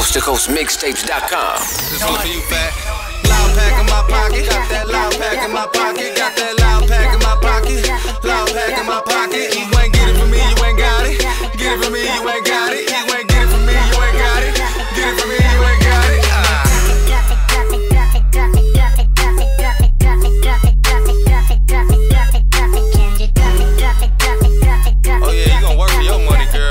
CoastToCoastMixtapes.com. This one for you, fat. Loud pack in my pocket. Got that loud pack in my pocket. Got that loud pack in my pocket. Loud pack in my pocket. You ain't get it from me, you ain't got it. Get it from me, you ain't got it. You ain't get it from me, you ain't got it. Get it from me, you ain't got it. Oh yeah, you gon' work for your money, girl.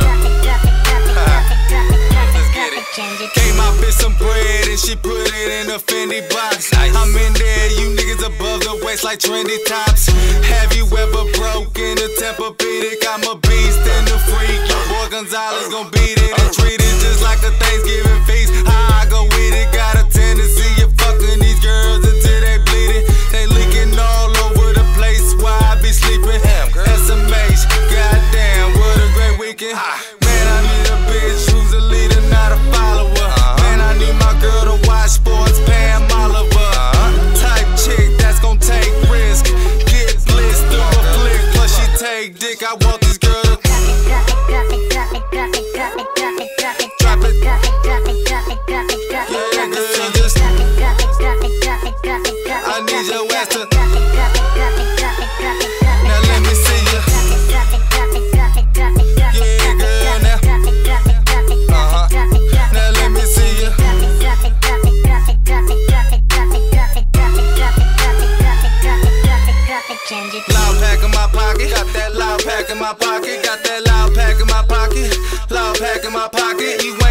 Let's get it. Gave my bitch some bread and she put it in a Fendi box. I'm in there, you niggas above the waist like trendy tops. Have you ever broken a Tempur-Pedic? I'm a beast and a freak. Your boy Gonzalez gon' beat it and treat it just like a Thanksgiving feast. How I go with it, got a tendency of fucking these girls until they bleeding. They leaking all over the place while I be sleeping. SMH, goddamn, what a great weekend. Man, I need a bitch who's a leader, not a follower. Man, I need my girl to watch sports, Pam Oliver. Type chick that's gon' take risk, get blitzed through a flick, plus she take dick. I want this girl to drop it. Yeah, girl, just I need your ass to. Now let me see you. Yeah, girl, now. Now let me see you. Loud pack in my pocket. Got that loud pack in my pocket. Got that loud pack in my pocket. Loud pack in my pocket. You